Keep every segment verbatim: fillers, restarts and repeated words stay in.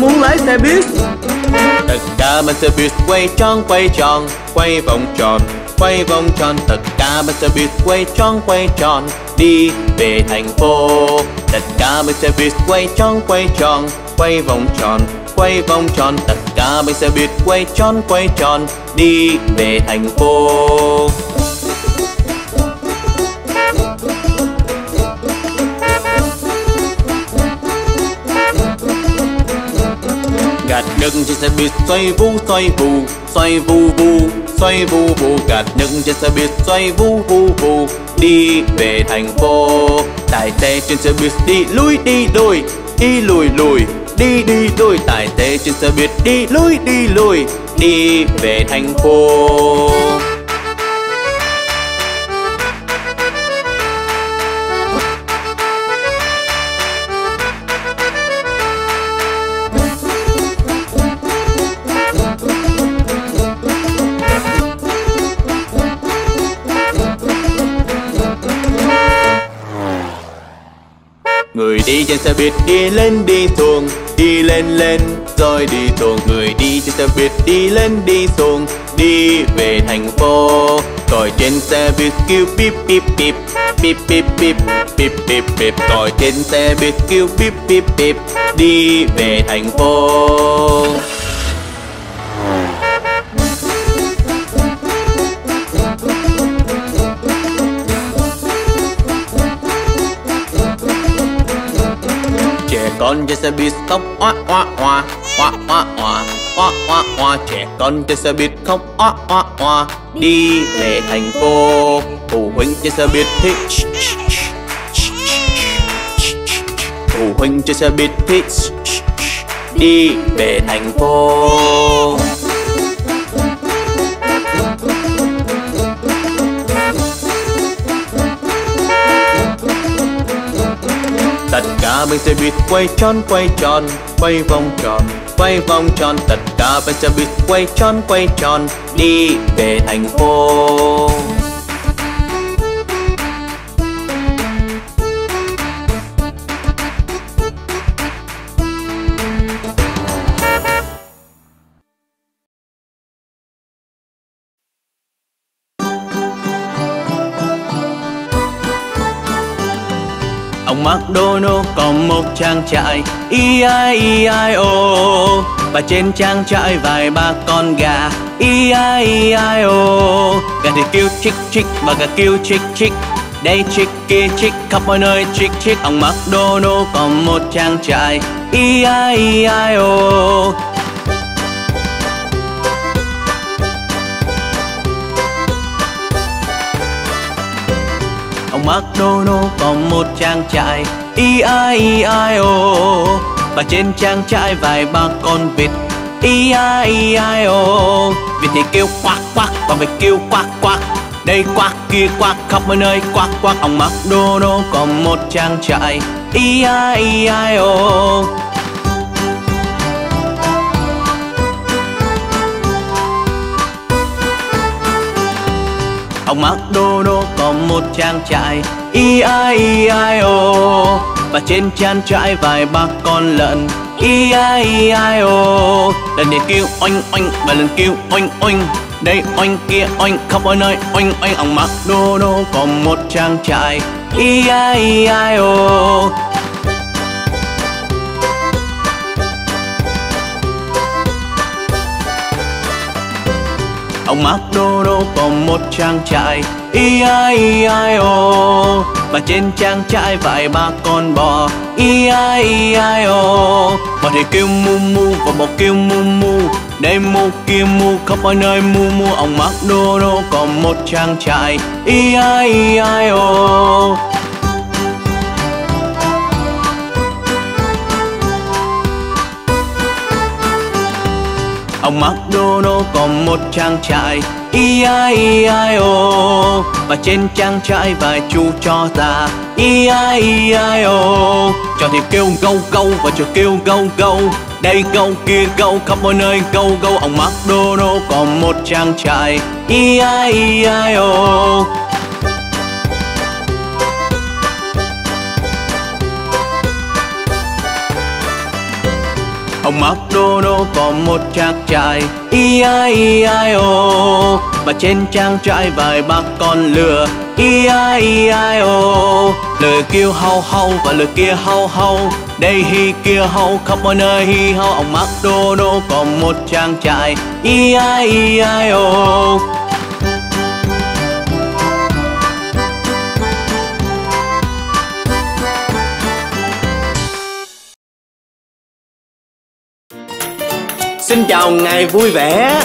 muốn lái xe buýt. Tất cả bánh xe buýt quay tròn quay tròn, quay vòng tròn, quay vòng tròn. Tất cả bánh xe buýt quay tròn quay tròn, đi về thành phố. Tất cả bánh xe buýt quay tròn quay tròn, quay vòng tròn, quay vòng tròn. Tất cả bánh xe buýt quay tròn quay tròn, đi về thành phố. Gạt nước trên xe buýt xoay vu xoay vù, xoay vu vu, xoay vu vu. Gạt nước trên xe buýt xoay vu vu vu, đi về thành phố. Tài xế trên xe buýt đi lui đi lùi, đi lùi lùi, đi đi lùi. Tài xế trên xe buýt đi lui đi lùi, đi về thành phố. Người đi trên xe buýt đi lên đi xuống, đi lên lên rồi đi xuống. Người đi trên xe buýt đi lên đi xuống, đi về thành phố. Còi trên xe buýt kêu bíp bíp bíp, bíp bíp bíp, bíp bíp bíp. Còi trên xe buýt kêu bíp bíp bíp, đi về thành phố. Con trên xe buýt khóc oa oa oa, oa oa oa, oa oa oa. Trẻ con trên xe buýt khóc oa oa oa, đi về thành phố. Phụ huynh trên xe buýt thì phụ huynh trên xe buýt thì đi về thành phố. Tất cả bánh xe buýt quay tròn quay tròn, quay vòng tròn, quay vòng tròn. Tất cả bánh xe buýt quay tròn quay tròn, đi về thành phố. Ông McDonald có một trang trại E I E I O, và trên trang trại vài ba con gà E I E I O. Gà thì kêu chick chick và gà kêu chick chick, đây chick kia chick khắp mọi nơi chick chick. Ông McDonald có một trang trại E I E I O. Ông McDonald có một trang trại E I E I O, và trên trang trại vài ba con vịt E I E I O. Vịt thì kêu quack quack và vịt kêu quack quack, đây quack kia quack khắp mọi nơi quack quack. Ông McDonald có một trang trại E I E I O. Ông McDonald có một trang trại E I E I O, và trên trang trại vài ba con lợn E I E I O. Lần này kêu oanh oanh và lần kêu oanh oanh, đây oanh kia oanh khắp mọi nơi oanh oanh. Ông McDonald có một trang trại E I E I O. Ông McDonald có một trang trại E I E I O, và trên trang trại vài ba con bò E I E I O. Bò thì kêu mu mu và bò kêu mu mu, đây mu kia mu khắp mọi nơi mu mu. Ông McDonald có một trang trại E I E I O. Ông McDonald có một trang trại E I E I O, và trên trang trại vài chú chó già E I E I O. Chó thì kêu gâu gâu và chó kêu gâu gâu, đây gâu kia gâu khắp mọi nơi gâu gâu. Ông McDonald có một trang trại E I E I O. Ông Ông McDonald có một trang trại E I E I O, và trên trang trại vài bác con lừa E I E I O. Lời kêu hau hau và lời kia hau hau, đây hi kia hau, khắp mọi nơi hi hau. Ông McDonald có một trang trại E I E I O. Xin chào ngày vui vẻ.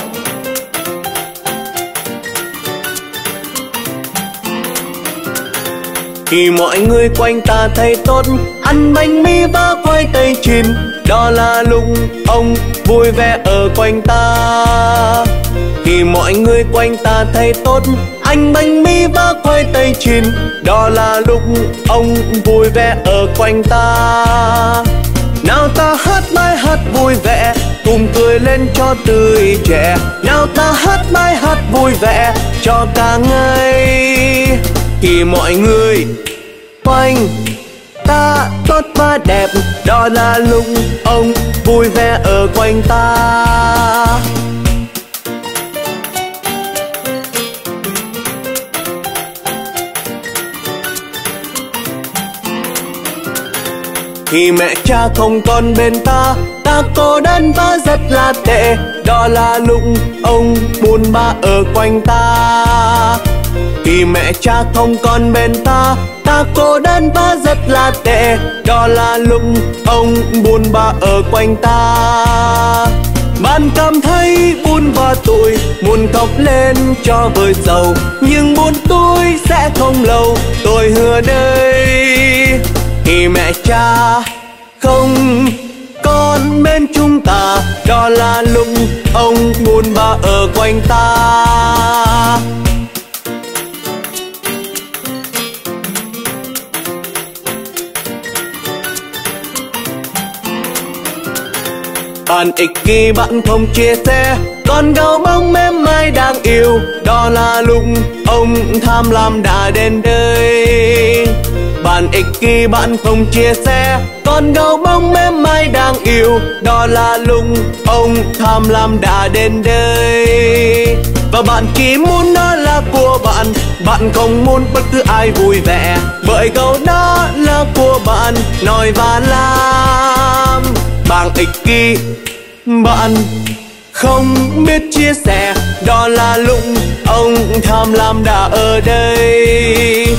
Khi mọi người quanh ta thấy tốt, ăn bánh mì và khoai tây chiên, đó là lúc ông vui vẻ ở quanh ta. Khi mọi người quanh ta thấy tốt, ăn bánh mì và khoai tây chiên, đó là lúc ông vui vẻ ở quanh ta. Nào ta hát bài hát vui vẻ, cùng cười lên cho tươi trẻ. Nào ta hát bài hát vui vẻ cho cả ngày. Khi mọi người quanh ta tốt và đẹp, đó là lúc ông vui vẻ ở quanh ta. Khi mẹ cha không còn bên ta, ta cô đơn và rất là tệ, đó là lúc ông buồn bã ở quanh ta. Khi mẹ cha không còn bên ta, ta cô đơn và rất là tệ, đó là lúc ông buồn bã ở quanh ta. Bạn cảm thấy buồn và tủi, muốn khóc lên cho vơi sầu, nhưng buồn tôi sẽ không lâu, tôi hứa đây. Khi mẹ cha không còn bên chúng ta, đó là lúc ông buồn bã ở quanh ta. Bạn ích kỷ, bạn không chia sẻ, còn gấu bông mềm mại đáng yêu, đó là lúc ông tham lam đã đến đây. Bạn ích kỷ, bạn không chia sẻ, còn gấu bông mềm mại đáng yêu, đó là lúc ông tham lam đã đến đây. Và bạn chỉ muốn nó là của bạn, bạn không muốn bất cứ ai vui vẻ, bởi gấu đó là của bạn, nói và làm. Bạn ích kỷ, bạn không biết chia sẻ, đó là lúc ông tham lam đã ở đây.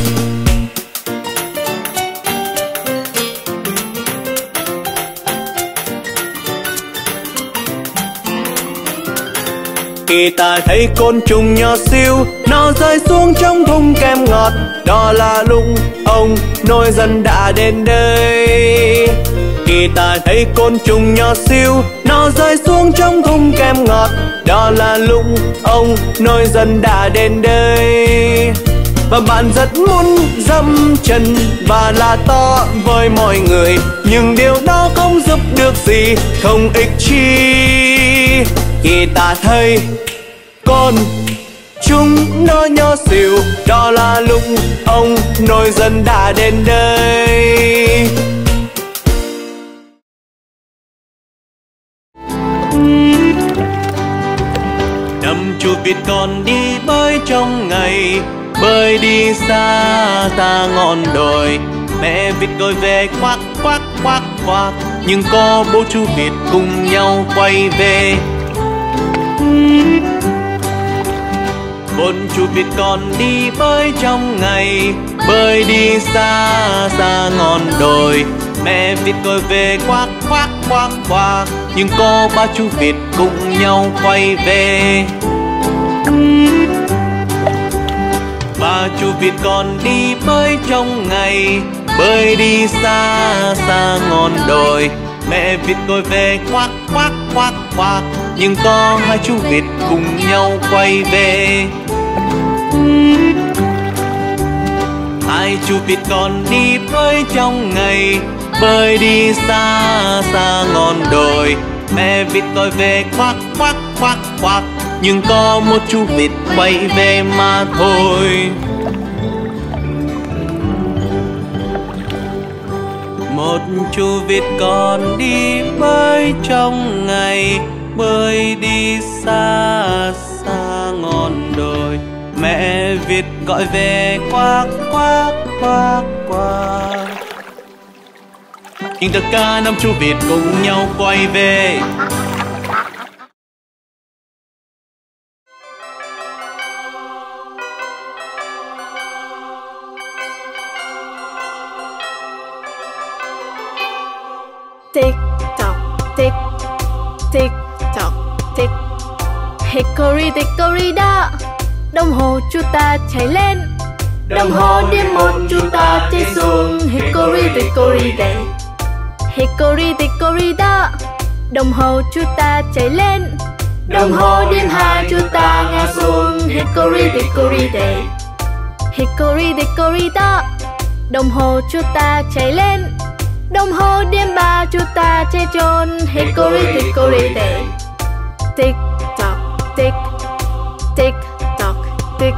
Khi ta thấy côn trùng nhỏ xíu, nó rơi xuống trong thùng kem ngọt, đó là lúc ông nổi giận đã đến đây. Khi ta thấy côn trùng nhỏ xíu, nó rơi xuống trong thùng kem ngọt, đó là lúc ông nổi giận đã đến đây. Và bạn rất muốn dẫm chân và la to với mọi người, nhưng điều đó không giúp được gì, không ích chi. Khi ta thấy con chúng nó nhỏ xíu, đó là lúc ông nổi giận đã đến đây. Năm chú vịt con đi bơi trong ngày, bơi đi xa xa ngọn đồi. Mẹ vịt gọi về quắc quắc quắc quắc, nhưng có bố chú vịt cùng nhau quay về. Bốn chú vịt con đi bơi trong ngày, bơi đi xa xa ngọn đồi. Mẹ vịt gọi về quắc quắc quắc quắc, nhưng có ba chú vịt cùng nhau quay về. Ba chú vịt con đi bơi trong ngày, bơi đi xa xa ngọn đồi. Mẹ vịt gọi về quắc quắc quắc quắc, nhưng có hai chú vịt cùng nhau quay về. Hai chú vịt con đi bơi trong ngày, bơi đi xa xa ngọn đồi. Mẹ vịt gọi về quắc quắc quắc quắc, nhưng có một chú vịt quay về mà thôi. Một chú vịt con đi bơi trong ngày, bơi đi xa xa ngọn đồi. Mẹ vịt gọi về quác quác quác quác. Nhưng tất cả năm chú vịt cùng nhau quay về. Tick tock, tick, tick tock, tick. Hickory dickory dock, đồng hồ chú ta chạy lên. Đồng hồ điểm một chú ta chạy xuống. Hickory dickory day. Hickory dickory dock, đồng hồ chú ta chạy lên. Đồng hồ điểm hai chú ta ngã xuống. Hickory dickory day. Hickory dickory dock, đồng hồ chú ta chạy lên. Đồng hồ điểm ba chú ta chạy trốn. Hickory dickory day. Tick tock, tick, tick tock, tick.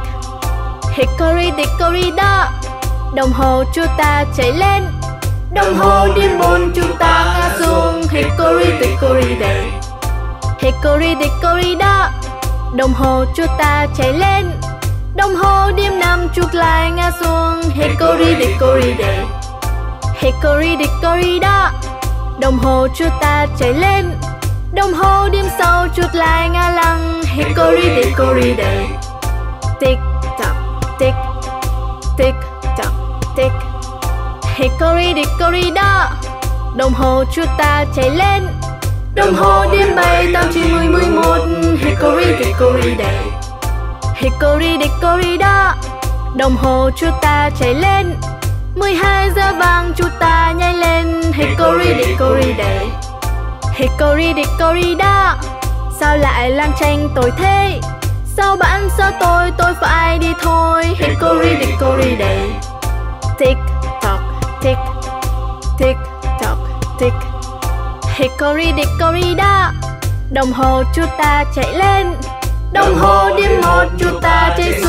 Hickory dickory dock, đồng hồ chú ta chạy lên. Đồng hồ điểm bốn chú ta ngã xuống. Hickory dickory day. Hickory dickory dock, đồng hồ chú ta chạy lên. Đồng hồ điểm năm chú lại ngã xuống. Hickory dickory day. Hickory dickory dock, đồng hồ chú ta chạy lên. Đồng hồ điểm sáu chút lại ngã lăng. Hickory dickory day. Tick tock, tick, tick tock, tick. Hickory dickory dock, đồng hồ chú ta chạy lên. Đồng hồ điểm bảy tám chín mười mười một. Hickory dickory day. Hickory dickory dock, đồng hồ chú ta chạy lên. mười hai giờ vàng chú ta nhảy lên. Hickory dickory day. Hickory dickory dock, sao lại lang tranh tôi thế? Sao bạn sao tôi tôi phải đi thôi. Hickory dickory day. Tick tock, tick, tick tock, tick. Hickory dickory dock, đồng hồ chú ta chạy lên. Đồng hồ điểm một chú ta chạy